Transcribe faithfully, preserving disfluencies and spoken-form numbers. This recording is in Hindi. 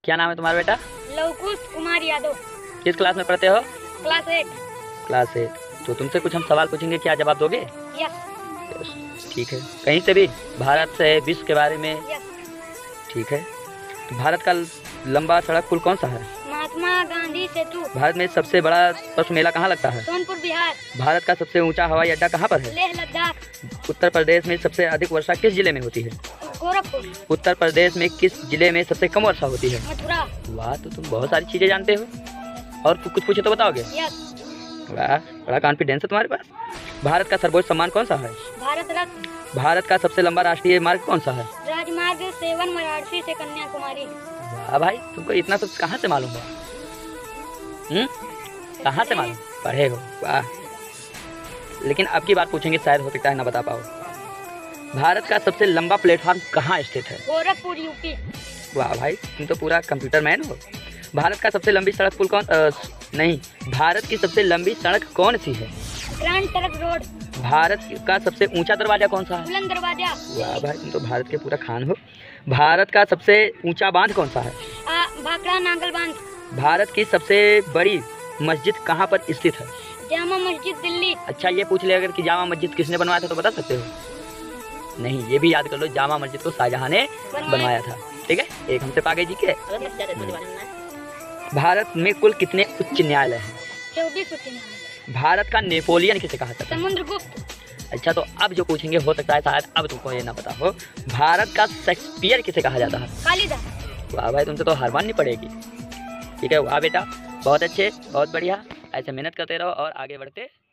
क्या नाम है तुम्हारा बेटा? लवकुश कुमार यादव। किस क्लास में पढ़ते हो? Class eight. Class eight. तो तुमसे कुछ हम सवाल पूछेंगे, क्या जवाब दोगे? यस। ठीक है। कहीं से भी? भारत से, विश्व के बारे में? यस। ठीक है। तो भारत का लंबा सड़क पुल कौन सा है? महात्मा गांधी सेतु। भारत में सबसे बड़ा पशु मेला कहाँ लगता है? सोनपुर बिहार। भारत का सबसे ऊंचा हवाई अड्डा कहाँ पर है? लेह लद्दाख। उत्तर प्रदेश में सबसे अधिक वर्षा किस जिले में होती है? गोरखपुर। उत्तर प्रदेश में किस जिले में सबसे कम वर्षा होती है? मथुरा। वाह, तो तुम बहुत सारी चीजें जानते हो। और कुछ पूछे तो बताओगे? यस। वाह, बड़ा कॉन्फिडेंस है तुम्हारे पास। भारत का सर्वोच्च सम्मान कौन सा है? भारत रत्न। भारत का सबसे लंबा राष्ट्रीय मार्ग कौन सा है? राजमार्ग सेवन वाराणसी से कन्याकुमारी। वाह भाई, तुमको इतना सब कहाँ से मालूम है? हम्म कहाँ से मालूम? पढ़े हो? वाह। लेकिन अब की बात पूछेंगे, शायद हो सकता है ना बता पाओ। भारत का सबसे लंबा प्लेटफॉर्म कहाँ स्थित है? गोरखपुर यूपी। वाह भाई, तुम तो पूरा कंप्यूटर मैन हो। भारत का सबसे लंबी सड़क पुल कौन अ, नहीं भारत की सबसे लंबी सड़क कौन सी है? Grand trunk road. भारत का सबसे ऊंचा दरवाजा कौन सा है? बुलंद दरवाजा। वाह भाई, तुम तो भारत के पूरा खान हो। भारत का सबसे ऊंचा बांध कौन सा है? आ, भाखड़ा नांगल बांध। भारत की सबसे बड़ी मस्जिद कहाँ पर स्थित है? जामा मस्जिद दिल्ली। अच्छा, ये पूछ ले अगर कि जामा मस्जिद किसने बनवाया था तो बता सकते हो? नहीं, ये भी याद कर लो, जामा मस्जिद को शाहजहां ने बनवाया था। ठीक है, एक हमसे पागे जी के। भारत में कुल कितने उच्च न्यायालय हैं? चौबीस उच्च न्यायालय। भारत का नेपोलियन किसे कहा जाता है? समुद्रगुप्त। अच्छा, तो अब जो पूछेंगे हो सकता है शायद अब तुमको ये ना पता हो। भारत का शेक्सपियर किसे कहा जाता है? कालिदास। वाह भाई, तुमसे तो हार माननी पड़ेगी। ठीक है, वाह बेटा, बहुत अच्छे, बहुत बढ़िया। ऐसे मेहनत करते रहो और आगे बढ़ते